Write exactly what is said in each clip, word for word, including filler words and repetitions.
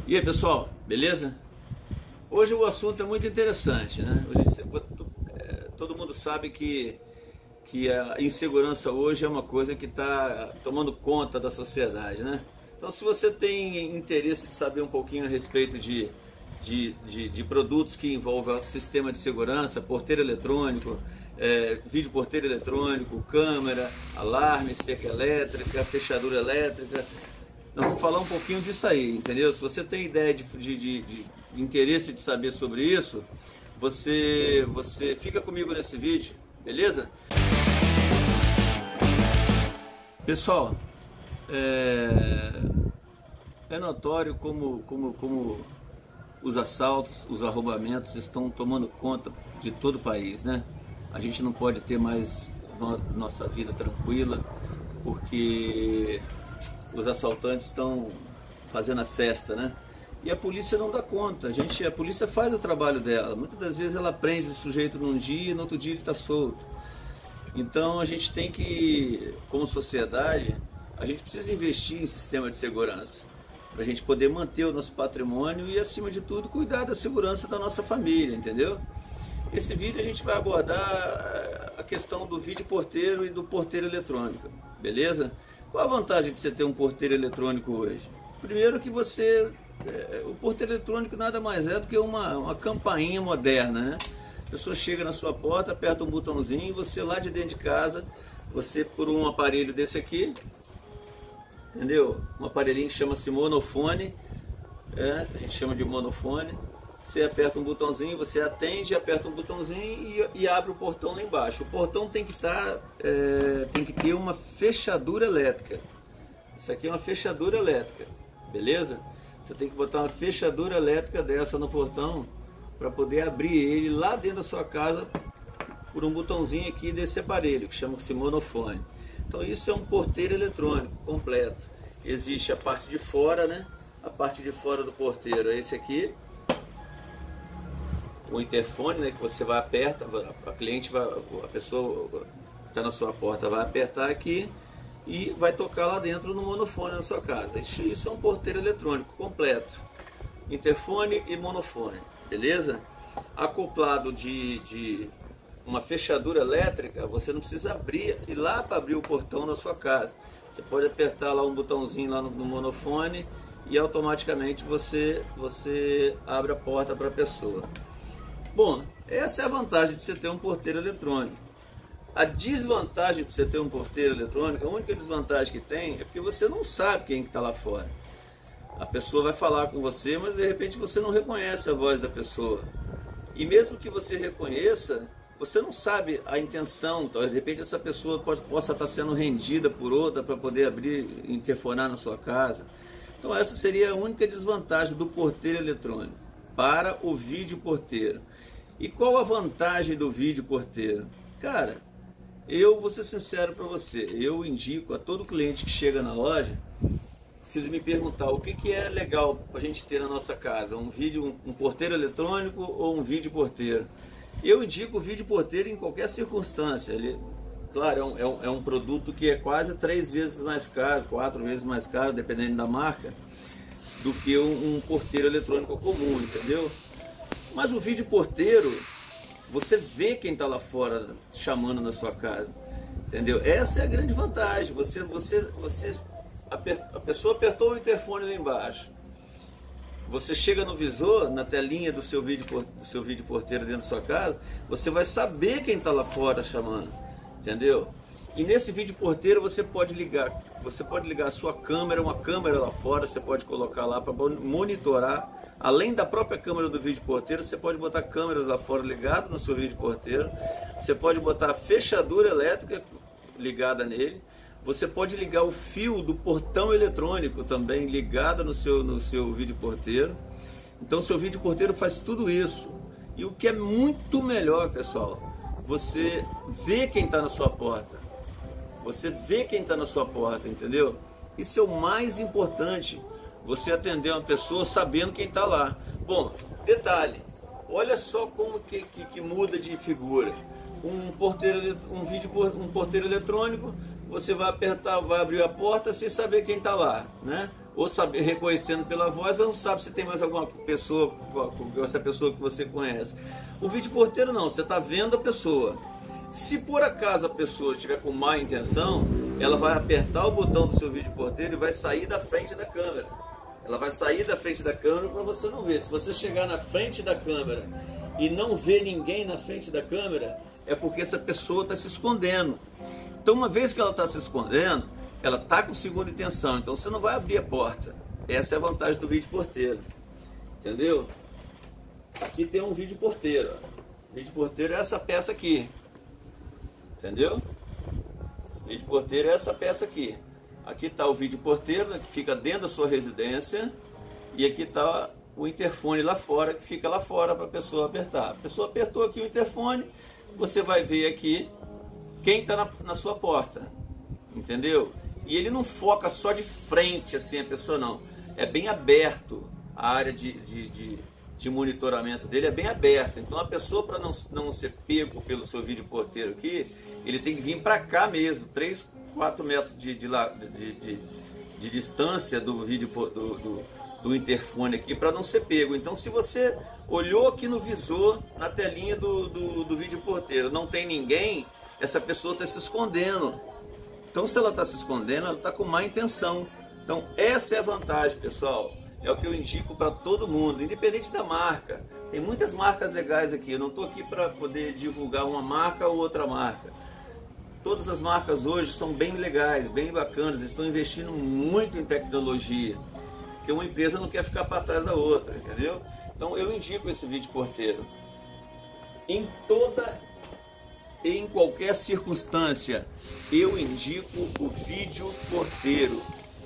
E aí, pessoal, beleza? Hoje o assunto é muito interessante, né? Hoje, todo mundo sabe que, que a insegurança hoje é uma coisa que está tomando conta da sociedade, né? Então, se você tem interesse de saber um pouquinho a respeito de, de, de, de produtos que envolvem o sistema de segurança, porteiro eletrônico, é, vídeo porteiro eletrônico, câmera, alarme, cerca elétrica, fechadura elétrica, nós vamos falar um pouquinho disso aí, entendeu? Se você tem ideia de, de, de, de interesse de saber sobre isso, você, você fica comigo nesse vídeo, beleza? Pessoal, é, é notório como, como, como os assaltos, os arrombamentos estão tomando conta de todo o país, né? A gente não pode ter mais no, nossa vida tranquila, porque os assaltantes estão fazendo a festa, né? E a polícia não dá conta. A gente, a polícia faz o trabalho dela. Muitas das vezes ela prende o sujeito num dia e no outro dia ele está solto. Então a gente tem que, como sociedade, a gente precisa investir em sistema de segurança para a gente poder manter o nosso patrimônio e, acima de tudo, cuidar da segurança da nossa família, entendeu? Esse vídeo a gente vai abordar a questão do vídeo porteiro e do porteiro eletrônico, beleza? Qual a vantagem de você ter um porteiro eletrônico hoje? Primeiro que você, é, o porteiro eletrônico nada mais é do que uma, uma campainha moderna, né? A pessoa chega na sua porta, aperta um botãozinho, você lá de dentro de casa, você por um aparelho desse aqui, entendeu? Um aparelhinho que chama-se monofone, é, a gente chama de monofone. Você aperta um botãozinho, você atende, aperta um botãozinho e, e abre o portão lá embaixo. O portão tem que estar, é, tem que ter uma fechadura elétrica. Isso aqui é uma fechadura elétrica, beleza? Você tem que botar uma fechadura elétrica dessa no portão para poder abrir ele lá dentro da sua casa por um botãozinho aqui desse aparelho que chama-se monofone. Então isso é um porteiro eletrônico completo. Existe a parte de fora, né? A parte de fora do porteiro é esse aqui. O interfone, né, que você vai aperta, a cliente vai, a pessoa que está na sua porta vai apertar aqui e vai tocar lá dentro no monofone na sua casa. Isso, isso é um porteiro eletrônico completo, interfone e monofone, beleza? Acoplado de, de uma fechadura elétrica, você não precisa abrir ir lá para abrir o portão na sua casa. Você pode apertar lá um botãozinho lá no, no monofone e automaticamente você, você abre a porta para a pessoa. Bom, essa é a vantagem de você ter um porteiro eletrônico. A desvantagem de você ter um porteiro eletrônico, a única desvantagem que tem é porque você não sabe quem está lá fora. A pessoa vai falar com você, mas de repente você não reconhece a voz da pessoa. E mesmo que você reconheça, você não sabe a intenção. Então, de repente essa pessoa pode, possa estar sendo rendida por outra para poder abrir, interfonar na sua casa. Então essa seria a única desvantagem do porteiro eletrônico para o vídeo porteiro. E qual a vantagem do vídeo porteiro? Cara, eu vou ser sincero para você, eu indico a todo cliente que chega na loja, se ele me perguntar o que, que é legal para a gente ter na nossa casa, um vídeo, um porteiro eletrônico ou um vídeo porteiro? Eu indico o vídeo porteiro em qualquer circunstância. Ele, claro, é um, é, um, é um produto que é quase três vezes mais caro, quatro vezes mais caro, dependendo da marca, do que um, um porteiro eletrônico comum, entendeu? Mas o vídeo porteiro, você vê quem está lá fora chamando na sua casa, entendeu? Essa é a grande vantagem. Você, você, você, a, a pessoa apertou o interfone lá embaixo. Você chega no visor, na telinha do seu vídeo, do seu vídeo porteiro dentro da sua casa, você vai saber quem está lá fora chamando, entendeu? E nesse vídeo porteiro você pode ligar, você pode ligar a sua câmera, uma câmera lá fora, você pode colocar lá para monitorar. Além da própria câmera do vídeo porteiro, você pode botar câmeras lá fora ligadas no seu vídeo porteiro. Você pode botar a fechadura elétrica ligada nele. Você pode ligar o fio do portão eletrônico também ligado no seu, no seu vídeo porteiro. Então seu vídeo porteiro faz tudo isso. E o que é muito melhor, pessoal, você vê quem está na sua porta. Você vê quem está na sua porta, entendeu? Isso é o mais importante. Você atender uma pessoa sabendo quem está lá. Bom, detalhe, olha só como que, que, que muda de figura. Um porteiro, um vídeo, um porteiro eletrônico, você vai apertar, vai abrir a porta sem saber quem está lá, né? ou saber, reconhecendo pela voz, mas não sabe se tem mais alguma pessoa, essa pessoa que você conhece. O vídeo porteiro não, você está vendo a pessoa. Se por acaso a pessoa estiver com má intenção, ela vai apertar o botão do seu vídeo porteiro e vai sair da frente da câmera. Ela vai sair da frente da câmera para você não ver. Se você chegar na frente da câmera e não ver ninguém na frente da câmera, é porque essa pessoa está se escondendo. Então, uma vez que ela está se escondendo, ela está com segunda intenção. Então, você não vai abrir a porta. Essa é a vantagem do vídeo porteiro. Entendeu? Aqui tem um vídeo porteiro. O vídeo porteiro é essa peça aqui. Entendeu? O vídeo porteiro é essa peça aqui. Aqui está o vídeo porteiro, né, que fica dentro da sua residência. E aqui está o interfone lá fora, que fica lá fora para a pessoa apertar. A pessoa apertou aqui o interfone, você vai ver aqui quem está na, na sua porta. Entendeu? E ele não foca só de frente assim a pessoa, não. É bem aberto. A área de, de, de, de monitoramento dele é bem aberta. Então a pessoa, para não, não ser pego pelo seu vídeo porteiro aqui, ele tem que vir para cá mesmo, três, quatro metros de, de, de, de, de distância do vídeo do, do, do interfone aqui, para não ser pego. Então, se você olhou aqui no visor, na telinha do, do, do vídeo porteiro, não tem ninguém, essa pessoa está se escondendo. Então, se ela está se escondendo, ela está com má intenção. Então, essa é a vantagem, pessoal. É o que eu indico para todo mundo, independente da marca. Tem muitas marcas legais aqui. Eu não estou aqui para poder divulgar uma marca ou outra marca. Todas as marcas hoje são bem legais, bem bacanas. Estão investindo muito em tecnologia. Porque uma empresa não quer ficar para trás da outra, entendeu? Então, eu indico esse vídeo porteiro. Em toda e em qualquer circunstância, eu indico o vídeo porteiro.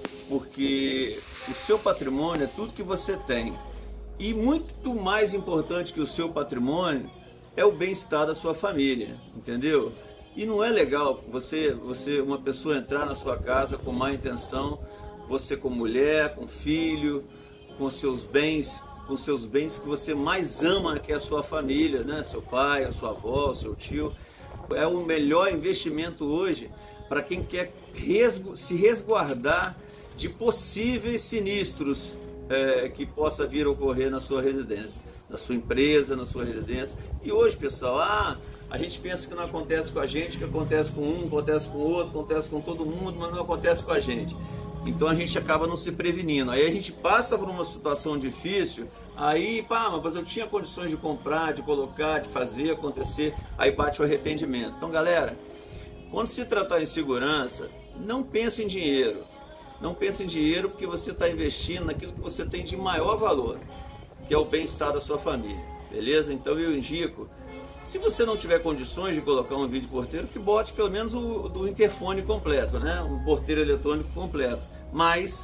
Porque o seu patrimônio é tudo que você tem. E muito mais importante que o seu patrimônio é o bem-estar da sua família, entendeu? E não é legal você, você, uma pessoa entrar na sua casa com má intenção, você com mulher, com filho, com seus bens, com seus bens que você mais ama, que é a sua família, né? Seu pai, a sua avó, o seu tio. É o melhor investimento hoje para quem quer resgu- se resguardar de possíveis sinistros é, que possa vir a ocorrer na sua residência, na sua empresa, na sua residência. E hoje, pessoal, ah, a gente pensa que não acontece com a gente, que acontece com um, acontece com o outro, acontece com todo mundo, mas não acontece com a gente. Então a gente acaba não se prevenindo. Aí a gente passa por uma situação difícil, aí, pá, mas eu tinha condições de comprar, de colocar, de fazer acontecer, aí bate o arrependimento. Então, galera, quando se tratar em segurança, não pense em dinheiro. Não pense em dinheiro porque você está investindo naquilo que você tem de maior valor, que é o bem-estar da sua família, beleza? Então eu indico, se você não tiver condições de colocar um vídeo porteiro, que bote pelo menos o do interfone completo, né? Um porteiro eletrônico completo. Mas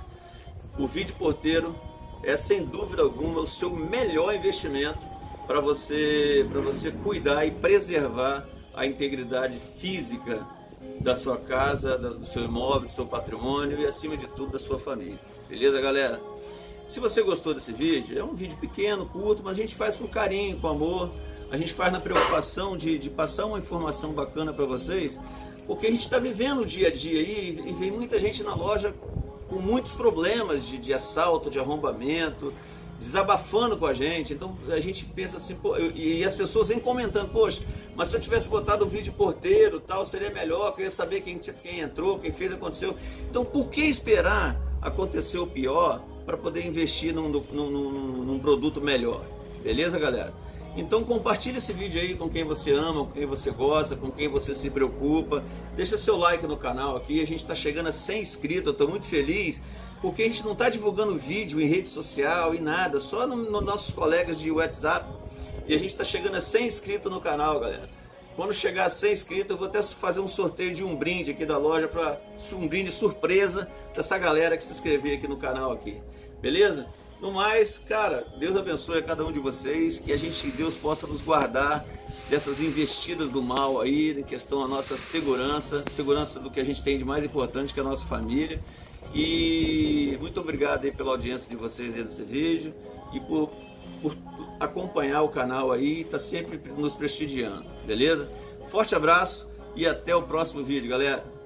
o vídeo porteiro é sem dúvida alguma o seu melhor investimento para você, para você cuidar e preservar a integridade física da sua casa, do seu imóvel, do seu patrimônio e acima de tudo da sua família. Beleza, galera? Se você gostou desse vídeo, é um vídeo pequeno, curto, mas a gente faz com carinho, com amor. A gente faz na preocupação de, de passar uma informação bacana para vocês, porque a gente está vivendo o dia a dia aí e vem muita gente na loja com muitos problemas de, de assalto, de arrombamento, desabafando com a gente. Então a gente pensa assim, pô, e as pessoas vêm comentando, poxa, mas se eu tivesse botado um vídeo porteiro, tal, seria melhor, eu queria saber quem, quem entrou, quem fez, aconteceu. Então por que esperar acontecer o pior para poder investir num, num, num, num produto melhor? Beleza, galera? Então compartilhe esse vídeo aí com quem você ama, com quem você gosta, com quem você se preocupa. Deixa seu like no canal aqui, a gente está chegando a cem inscritos, eu estou muito feliz, porque a gente não está divulgando vídeo em rede social e nada, só nos no nossos colegas de WhatsApp. E a gente está chegando a cem inscritos no canal, galera. Quando chegar a cem inscritos, eu vou até fazer um sorteio de um brinde aqui da loja, para um brinde surpresa para essa galera que se inscrever aqui no canal aqui. Beleza? No mais, cara, Deus abençoe a cada um de vocês, que a gente, Deus possa nos guardar dessas investidas do mal aí, em questão da nossa segurança, segurança do que a gente tem de mais importante, que é a nossa família. E muito obrigado aí pela audiência de vocês aí desse vídeo e por, por acompanhar o canal aí, tá sempre nos prestigiando, beleza? Forte abraço e até o próximo vídeo, galera.